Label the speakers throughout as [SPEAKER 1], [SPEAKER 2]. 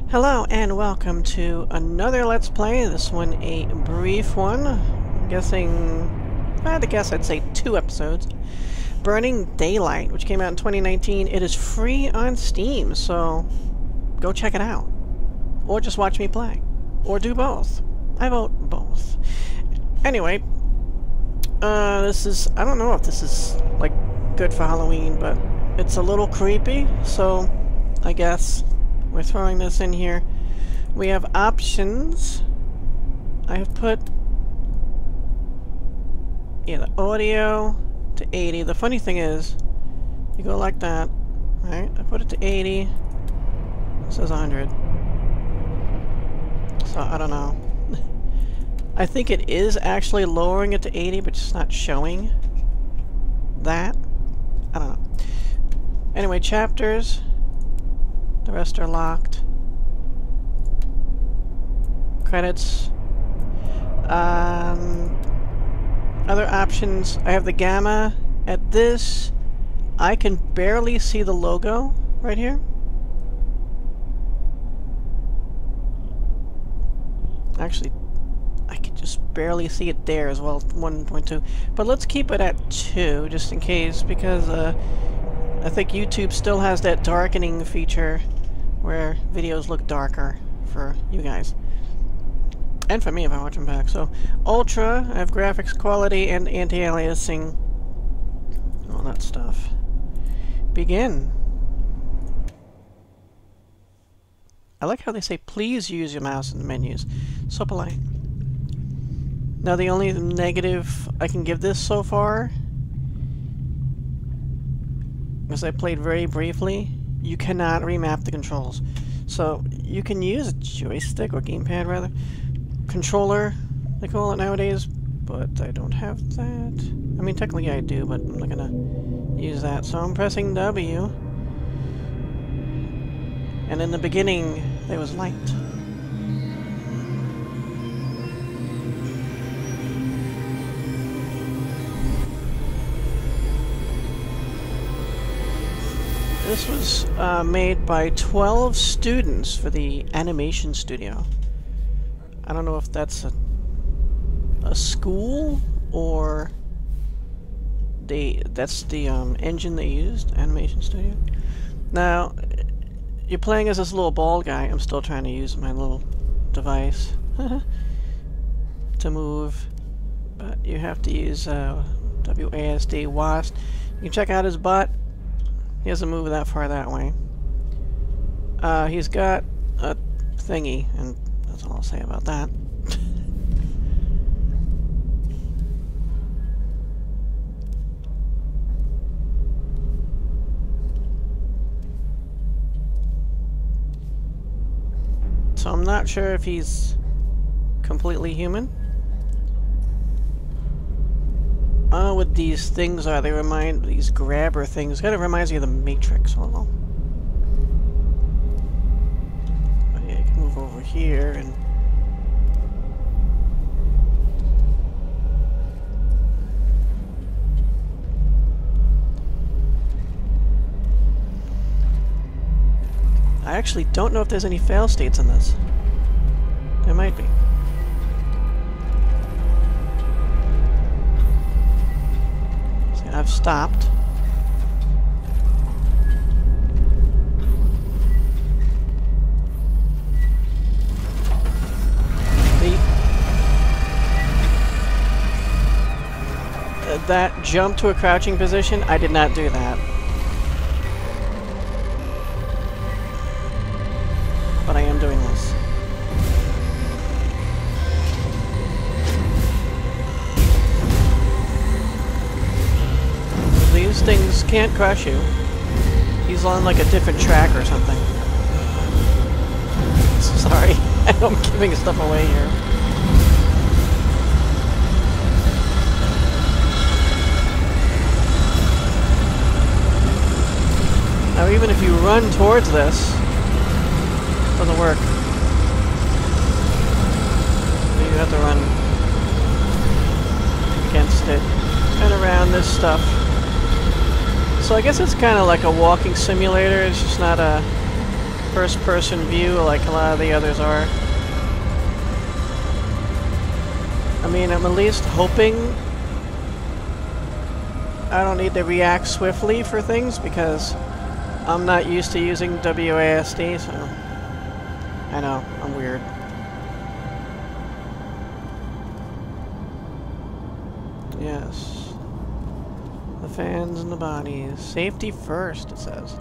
[SPEAKER 1] Hello and welcome to another Let's Play, this one a brief one. I'm guessing, if I had to guess, I'd say 2 episodes. Burning Daylight, which came out in 2019. It is free on Steam, so go check it out. Or just watch me play. Or do both. I vote both. Anyway, this is, I don't know if this is, like, good for Halloween, but it's a little creepy, so I guess we're throwing this in here. We have options. I have put the audio to 80. The funny thing is, you go like that, right? I put it to 80. It says 100. So I don't know. I think it is actually lowering it to 80, but just not showing that. I don't know. Anyway, chapters. The rest are locked. Credits. Other options. I have the gamma. At this, I can barely see the logo right here. Actually, I can just barely see it there as well, 1.2. But let's keep it at 2, just in case, because I think YouTube still has that darkening feature where videos look darker for you guys. And for me if I watch them back. So, Ultra, I have graphics quality and anti-aliasing. All that stuff. Begin. I like how they say, please use your mouse in the menus. So polite. Now the only negative I can give this so far, because I played very briefly, you cannot remap the controls. So you can use a joystick, or gamepad rather, controller, they call it nowadays, but I don't have that. I mean, technically I do, but I'm not gonna use that. So I'm pressing W, and in the beginning there was light. This was made by 12 students for the animation studio. I don't know if that's a school or that's the engine they used, animation studio. Now, you're playing as this little bald guy. I'm still trying to use my little device to move, but you have to use WASD WASD. You can check out his butt. He doesn't move that far that way. He's got a thingy, and that's all I'll say about that. So I'm not sure if he's completely human. I don't know what these things are. They remind, these grabber things. Kind of reminds me of the Matrix a little. But yeah, you can move over here and I actually don't know if there's any fail states in this. There might be. I've stopped. That jump to a crouching position, I did not do that. But I am doing this. These things can't crush you. He's on like a different track or something. Sorry, I'm giving stuff away here. Now even if you run towards this, it doesn't work. You have to run against it and around this stuff. So I guess it's kind of like a walking simulator. It's just not a first-person view like a lot of the others are. I mean, I'm at least hoping I don't need to react swiftly for things because I'm not used to using WASD, so I know, I'm weird. Yes. The fans and the bodies. Safety first, it says.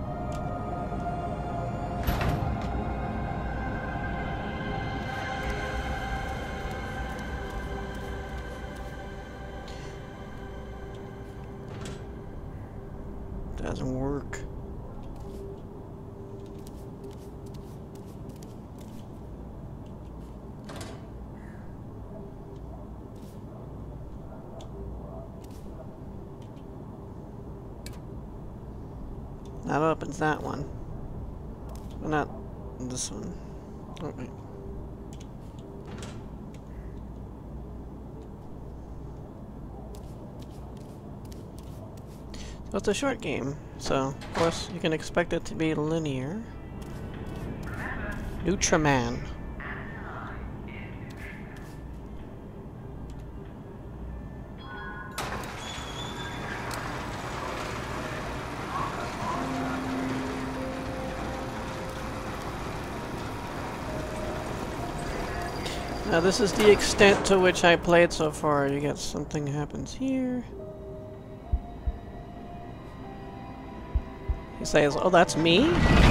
[SPEAKER 1] Doesn't work. That opens that one. But not this one. Oh, wait. So it's a short game, so of course you can expect it to be linear. Nutraman. Now this is the extent to which I played so far. You get something happens here. He says, "Oh, that's me?"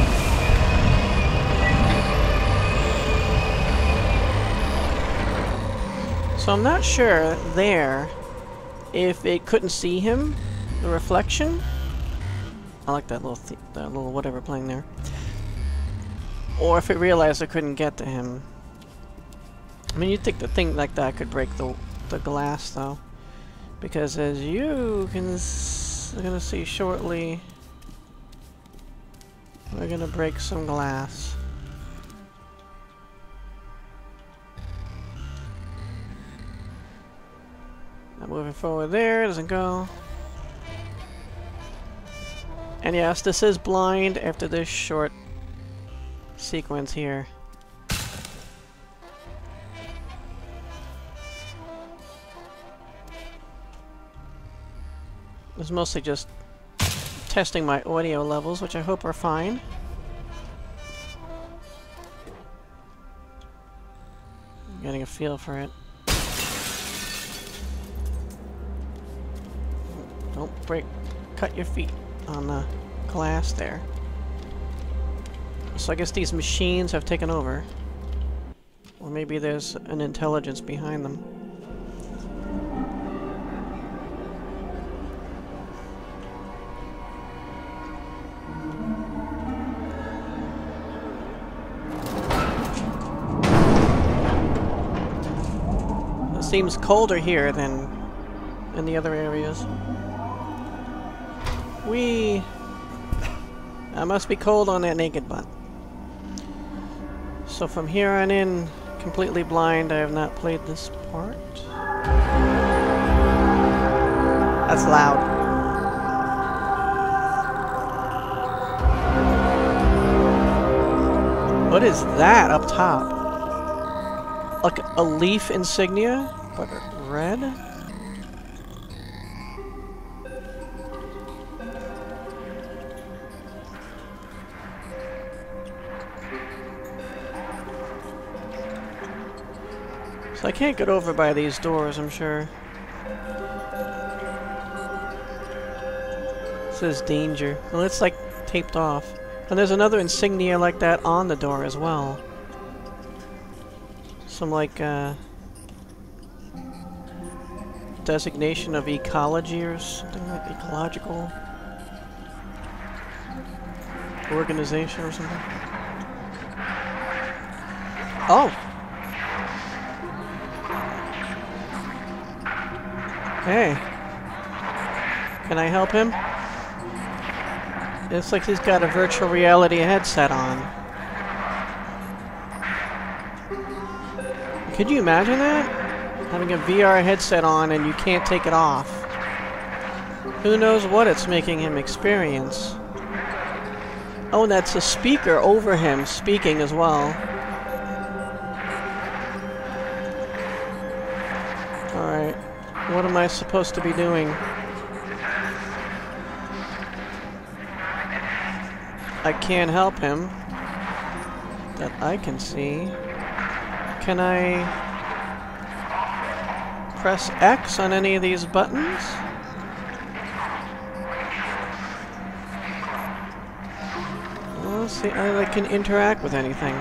[SPEAKER 1] So I'm not sure there if it couldn't see him, the reflection. I like that little whatever playing there. Or if it realized I couldn't get to him. I mean, you'd think the thing like that could break the glass, though, because as you can gonna see shortly, we're gonna break some glass. Now moving forward there, doesn't go. And yes, this is blind after this short sequence here. It's mostly just testing my audio levels, which I hope are fine. I'm getting a feel for it. Don't cut your feet on the glass there. So I guess these machines have taken over. Or maybe there's an intelligence behind them. Seems colder here than in the other areas. I must be cold on that naked butt. So from here on in, completely blind, I have not played this part. That's loud. What is that up top? Like a leaf insignia? But red? So I can't get over by these doors, I'm sure. It says danger. Well, it's like taped off. And there's another insignia like that on the door as well. Some like designation of ecology or something like ecological organization or something. Oh! Hey. Can I help him? It's like he's got a virtual reality headset on. Could you imagine that? Having a VR headset on and you can't take it off. Who knows what it's making him experience? Oh, and that's a speaker over him speaking as well. Alright. What am I supposed to be doing? I can't help him. That I can see. Can I press X on any of these buttons? Well, see, I can interact with anything.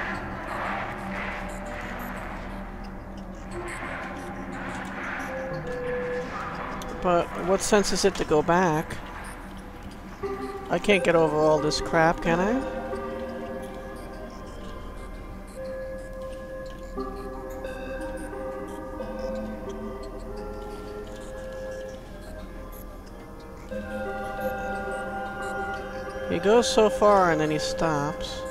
[SPEAKER 1] But what sense is it to go back? I can't get over all this crap, can I? He goes so far and then he stops.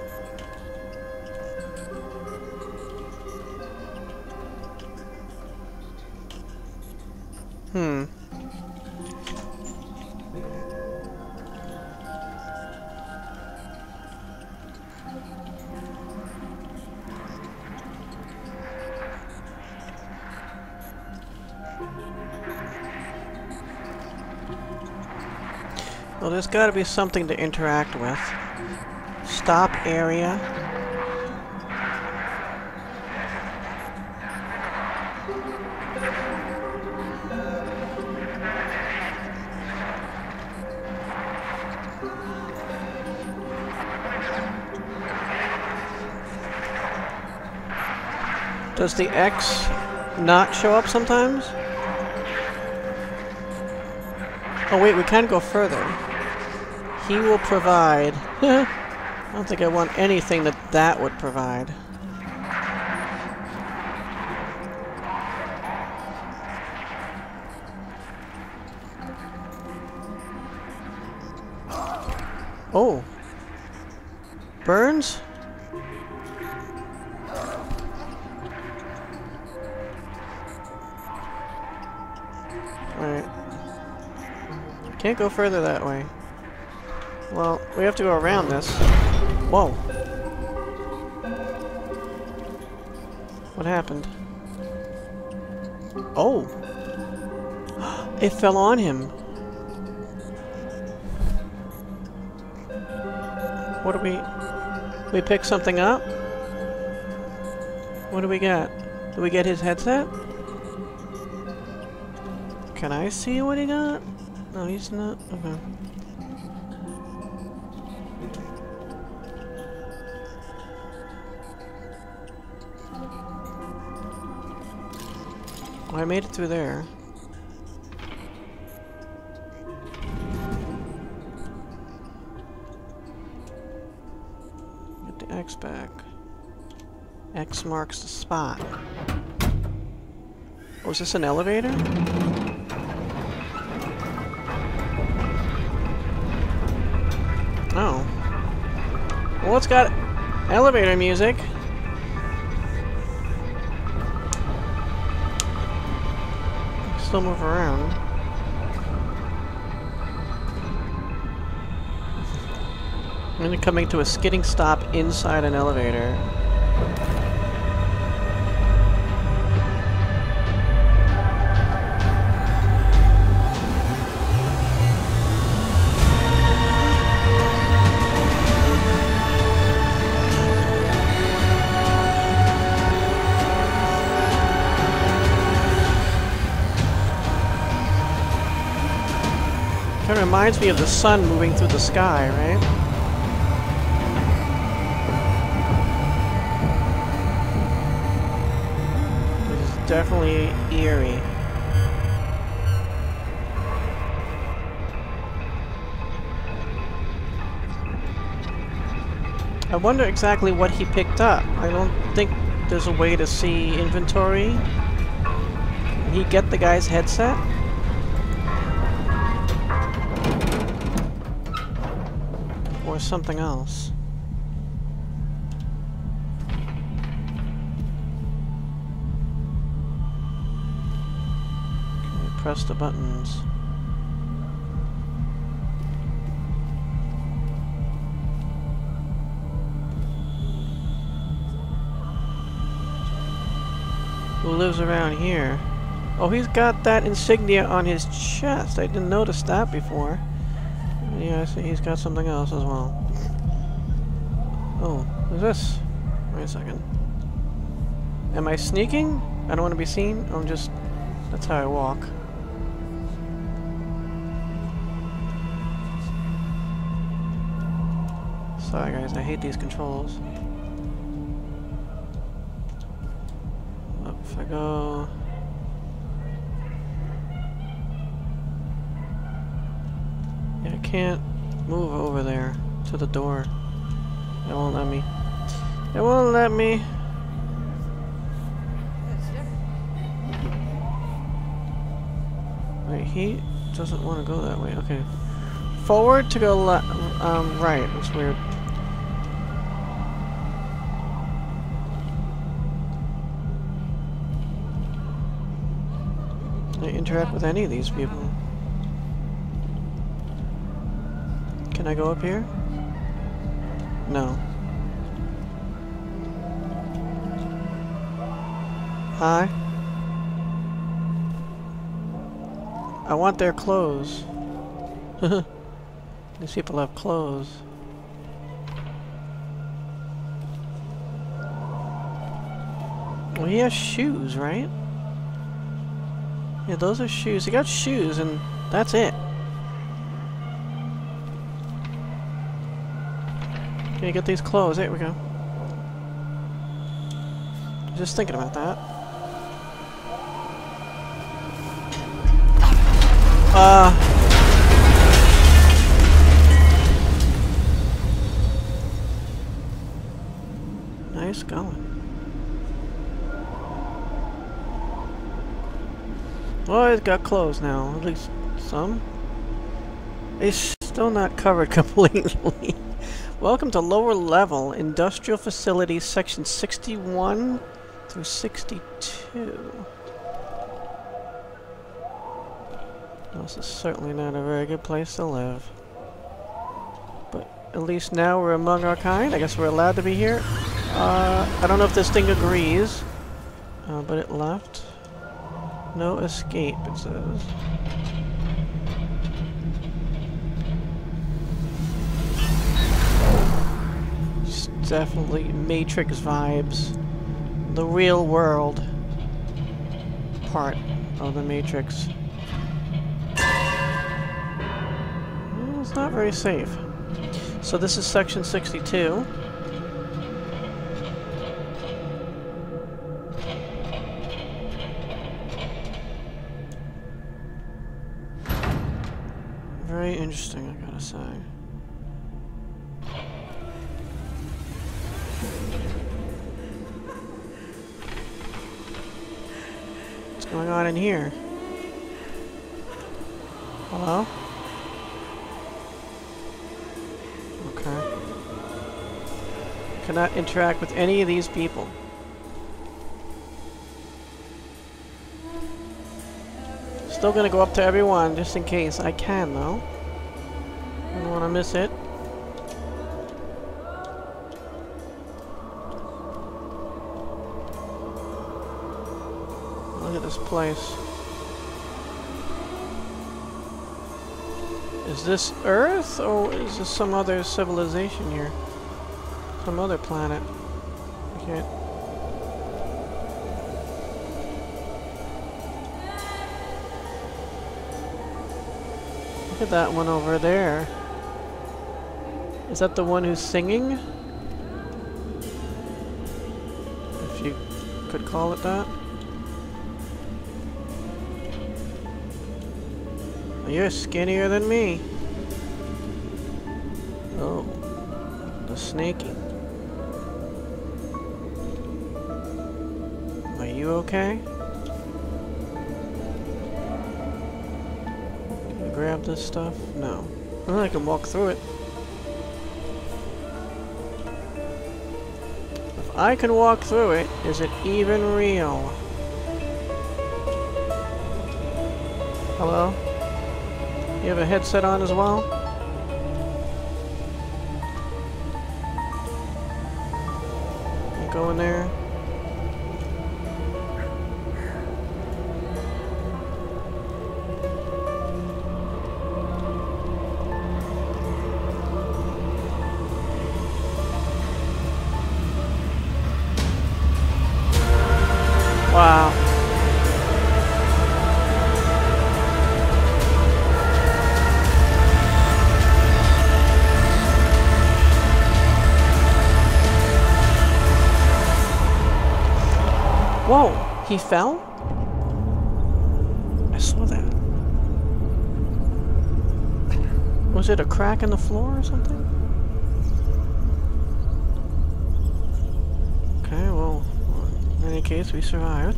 [SPEAKER 1] Well, there's got to be something to interact with. Stop area. Does the X not show up sometimes? Oh wait, we can go further. He will provide. I don't think I want anything that would provide. Oh. Burns? Alright. Can't go further that way. Well, we have to go around this. Whoa. What happened? Oh! It fell on him! What do we pick something up? What do we get? Do we get his headset? Can I see what he got? No, he's not. Okay. Well, I made it through there. Get the X back. X marks the spot. Oh, is this an elevator? Oh. Well, it's got elevator music. Still move around. I'm gonna coming to a skidding stop inside an elevator. Kind of reminds me of the sun moving through the sky, right? This is definitely eerie. I wonder exactly what he picked up. I don't think there's a way to see inventory. Did he get the guy's headset? Or something else. Okay, press the buttons. who lives around here. Oh, he's got that insignia on his chest. I didn't notice that before. Yeah, I see he's got something else as well. Oh, who's this? Wait a second. Am I sneaking? I don't want to be seen? I'm just... That's how I walk. Sorry guys, I hate these controls. If I go... Yeah, I can't move over there to the door. It won't let me. It won't let me. Wait, he doesn't want to go that way. Okay. Forward to go right. That's weird. Can I interact with any of these people? Can I go up here? No. Hi. I want their clothes. These people have clothes. Well, he has shoes, right? Yeah, those are shoes. He got shoes, and that's it. Can you get these clothes? There we go. Just thinking about that. Nice going. Well, he's got clothes now. At least some. He's still not covered completely. Welcome to lower level industrial facilities section 61 through 62. This is certainly not a very good place to live. But at least now we're among our kind. I guess we're allowed to be here. I don't know if this thing agrees, but it left. No escape, it says. Definitely Matrix vibes. The real world part of the Matrix. Well, it's not very safe. So this is section 62. Very interesting, I gotta say. What's going on in here? Hello? Okay. Cannot interact with any of these people. Still gonna go up to everyone just in case I can, though. I don't want to miss it. Look at this place. Is this Earth, or is this some other civilization here? Some other planet? I can't. Look at that one over there. Is that the one who's singing? If you could call it that. You're skinnier than me. Oh, the snaky. Are you okay? Can you grab this stuff? No. Well, I can walk through it. If I can walk through it, is it even real? Hello? You have a headset on as well? You go in there. Whoa! He fell? I saw that. Was it a crack in the floor or something? Okay, well, in any case, we survived.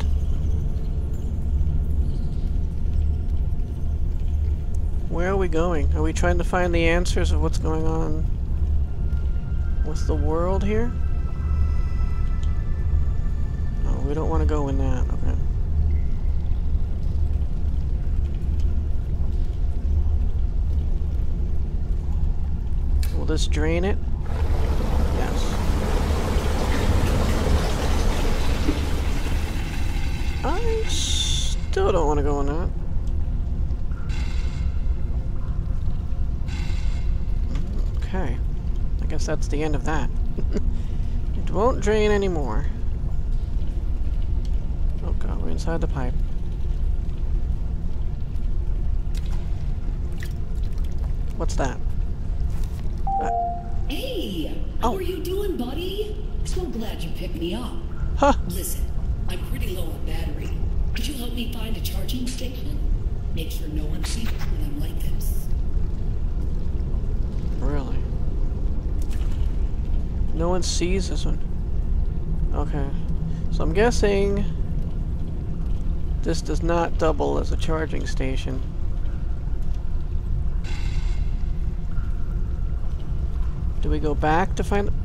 [SPEAKER 1] Where are we going? Are we trying to find the answers of what's going on with the world here? Oh, we don't want to go in that. Okay. Will this drain it? Yes. I still don't want to go in that. Okay. I guess that's the end of that. It won't drain anymore. Oh god, we're inside the pipe. What's that?
[SPEAKER 2] Hey! How are you doing, buddy? So glad you picked me up.
[SPEAKER 1] Huh!
[SPEAKER 2] Listen, I'm pretty low on battery. Could you help me find a charging station? Make sure no one sees when I'm like this.
[SPEAKER 1] Really? No one sees this one. Okay. So I'm guessing this does not double as a charging station. Do we go back to find...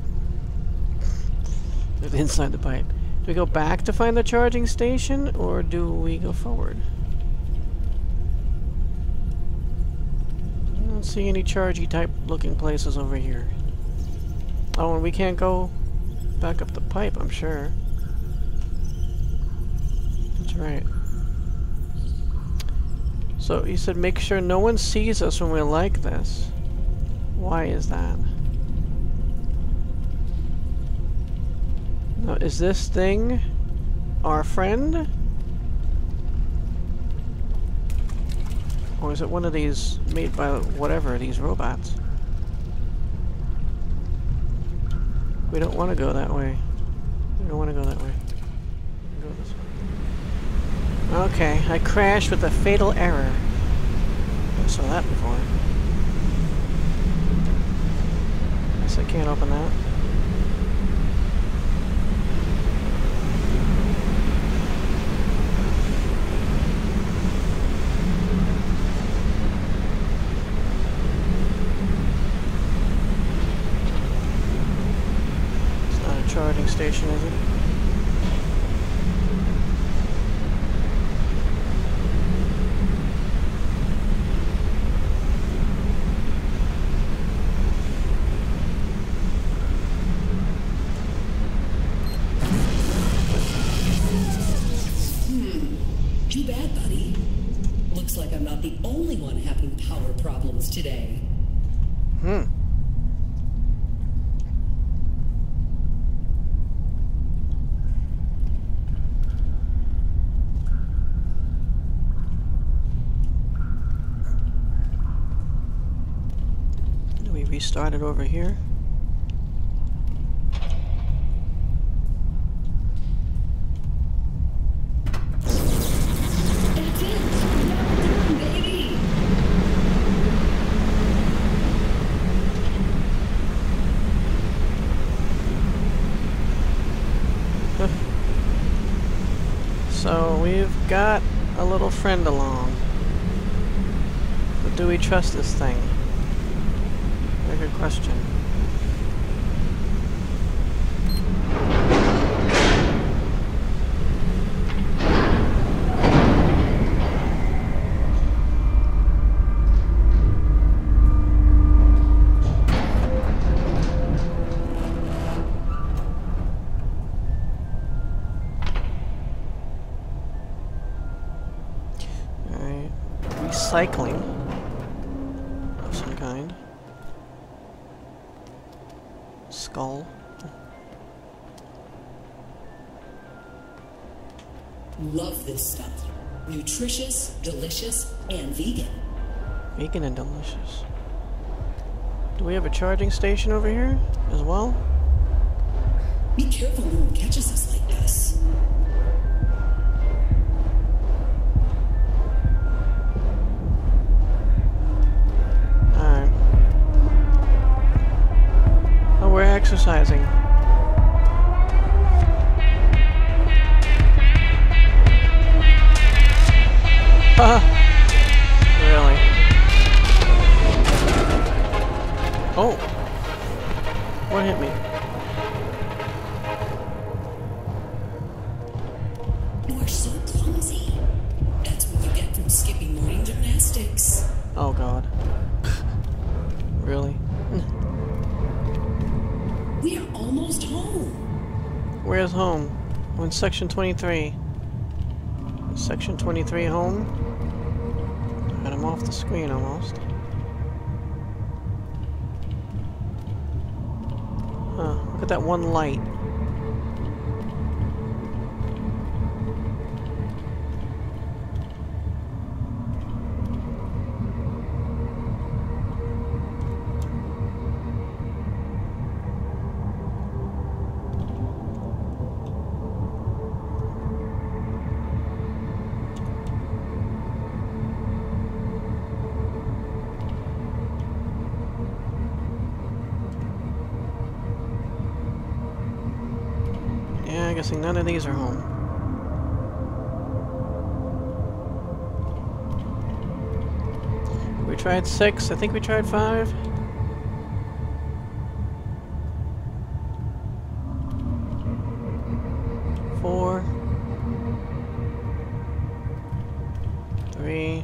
[SPEAKER 1] It's inside the pipe. Do we go back to find the charging station, or do we go forward? I don't see any chargy type looking places over here. Oh, and we can't go back up the pipe, I'm sure. That's right. So, you said make sure no one sees us when we're like this. Why is that? Now, is this thing our friend? Or is it one of these made by whatever, these robots? We don't want to go that way. We don't want to go that way. We can go this way. Okay, I crashed with a fatal error. I saw that before. Guess I can't open that. Charging station, is it?
[SPEAKER 2] Too bad, buddy. Looks like I'm not the only one having power problems today.
[SPEAKER 1] Restart it over here.
[SPEAKER 2] That's it! Now done, baby!
[SPEAKER 1] So we've got a little friend along. But do we trust this thing? Very good question. Alright. Recycling of some kind. Skull.
[SPEAKER 2] Love this stuff. Nutritious, delicious, and vegan.
[SPEAKER 1] Vegan and delicious. Do we have a charging station over here as well?
[SPEAKER 2] Be careful no one catches us like this.
[SPEAKER 1] exercising. Haha. Really? Oh. What hit me?
[SPEAKER 2] You are so clumsy. That's what you get from skipping morning gymnastics.
[SPEAKER 1] Oh god. Really?
[SPEAKER 2] We are almost home.
[SPEAKER 1] Where's home? I'm in section 23. Is section 23 home? Got him off the screen almost. Huh, look at that one light. I'm guessing none of these are home. We tried 6. I think we tried 5. Four. 3.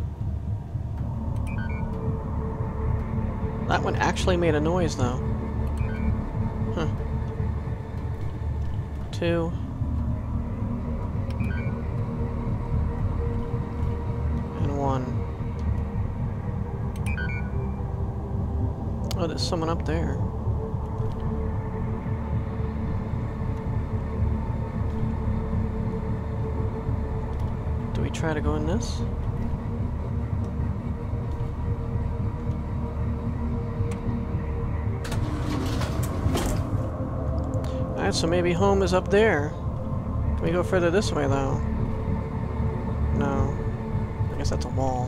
[SPEAKER 1] That one actually made a noise though. Huh. 2. And 1. Oh, there's someone up there. Do we try to go in this? Alright, so maybe home is up there. Can we go further this way, though? No. I guess that's a wall.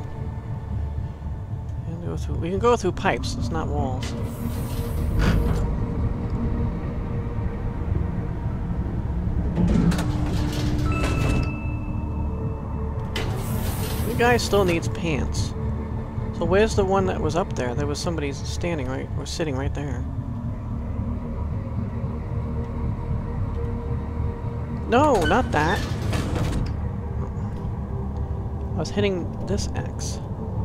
[SPEAKER 1] We can go through pipes, it's not walls. The guy still needs pants. So where's the one that was up there? There was somebody standing right, or sitting right there. No, not that. I was hitting this X.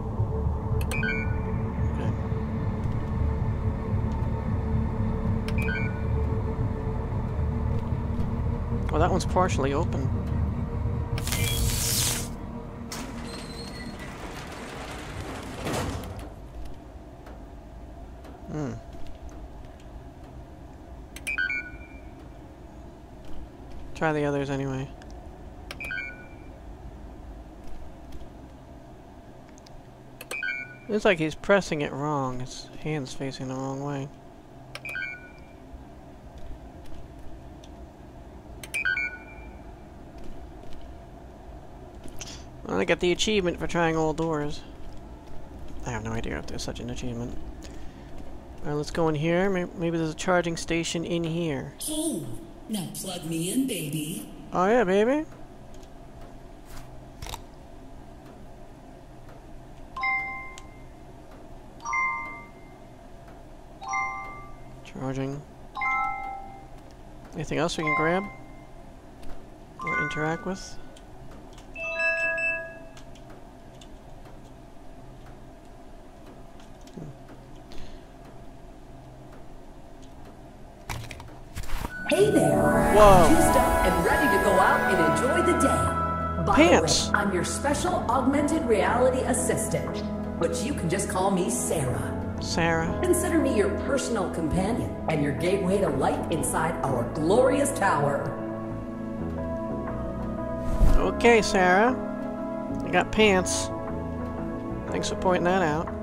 [SPEAKER 1] Okay. Well, that one's partially open. Try the others anyway. Looks like he's pressing it wrong. His hand's facing the wrong way. Well, I got the achievement for trying all doors. I have no idea if there's such an achievement. Alright, let's go in here. Maybe there's a charging station in here.
[SPEAKER 2] Oh, now plug me in, baby.
[SPEAKER 1] Oh yeah, baby. Charging. Anything else we can grab? Or interact with?
[SPEAKER 2] Hey there.
[SPEAKER 1] Whoa.
[SPEAKER 2] Juiced up and ready to go out and enjoy the day. By
[SPEAKER 1] Pants.
[SPEAKER 2] the way, I'm your special augmented reality assistant, but you can just call me Sarah.
[SPEAKER 1] Sarah.
[SPEAKER 2] Consider me your personal companion and your gateway to light inside our glorious tower.
[SPEAKER 1] Okay, Sarah. I got pants. Thanks for pointing that out.